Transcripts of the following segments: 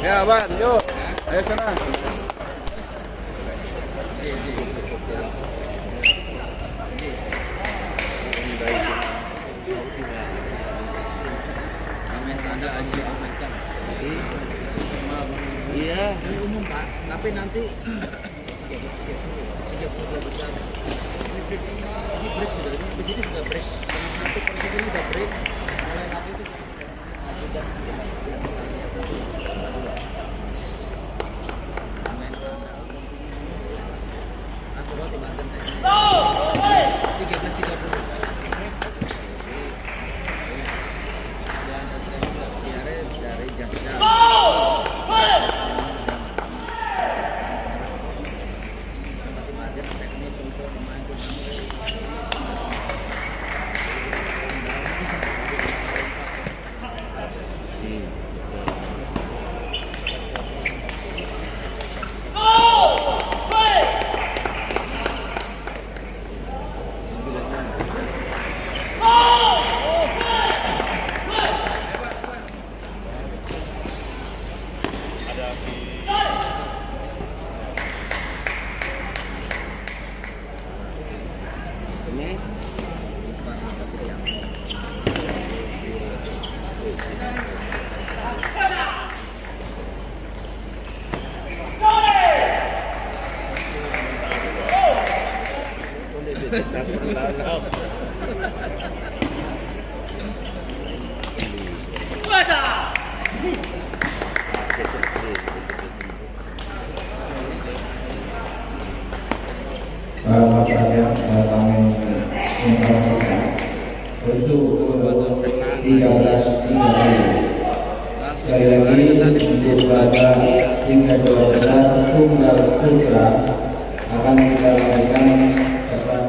Ya, Ban, yuk. Ayo sana. Iya, ini umum Pak, tapi nanti 32 besar. Ini break sudah, ini di sini sudah break. Satu persis ini sudah break. Mulai nanti itu sudah. Aku roti Banten tadi. 13.30. Dari Jaksa. Kami informasikan untuk 13.30. Sekali lagi untuk laga tingkat 12 tunggal putra akan kita lakukan tepat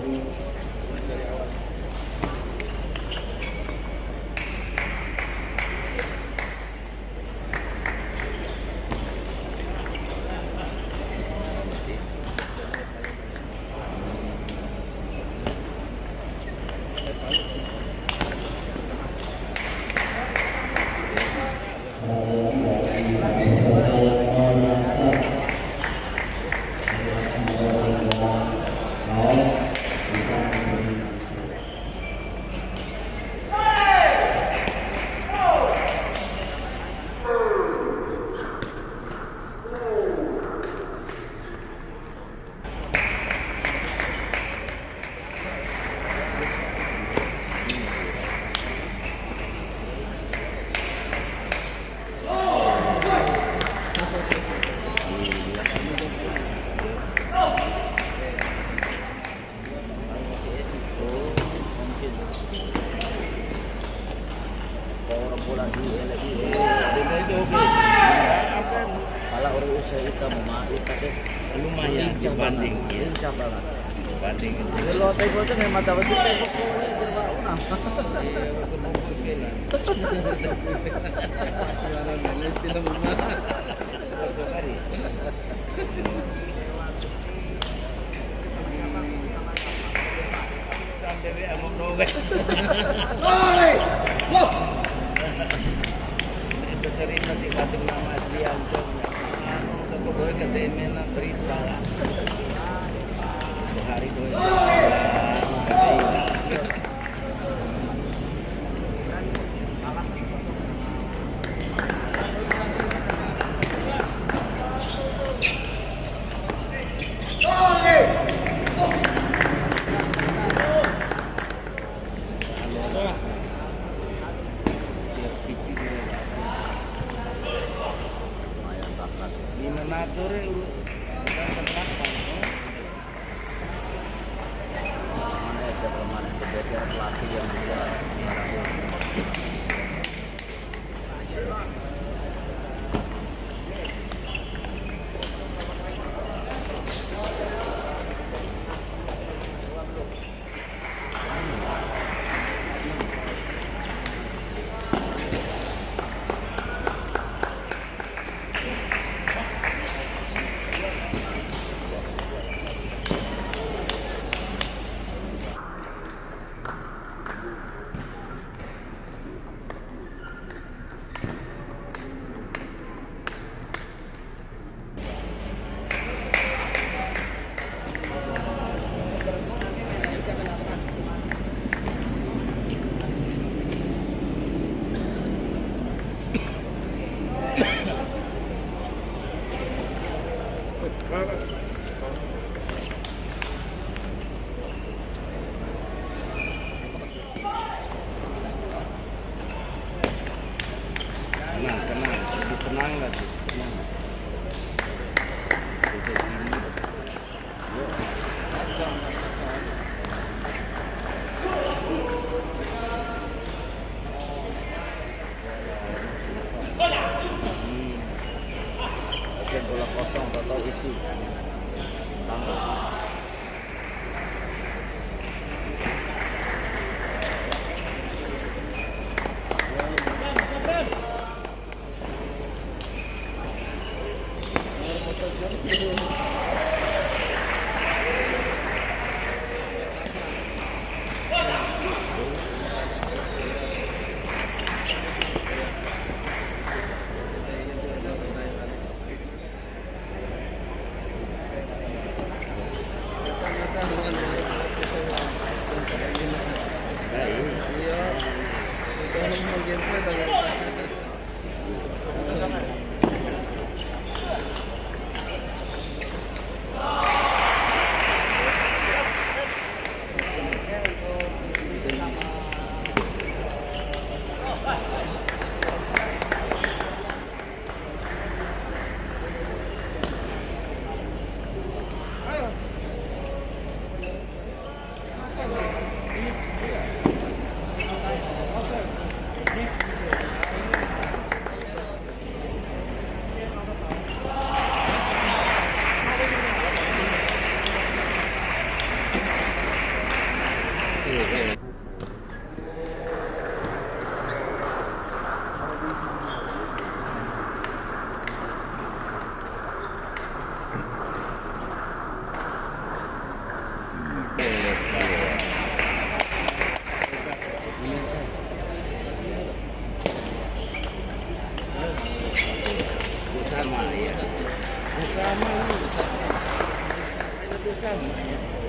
lumayan dibanding lincah banget. dibanding Kalau teko itu memang mata betul teko boleh jerba una. Itu cerita di batin nama Adrian Coba boleh ke DMN berita sehari itu Nature udah berapa? Mana ada permainan kebetulan pelatih yang bisa Tenang, lebih tenang lagi, tenang. Duduk ini. Yuk. Oke, bola kosong, total isi. Tambah. Bersama ya, bersama. Bersama.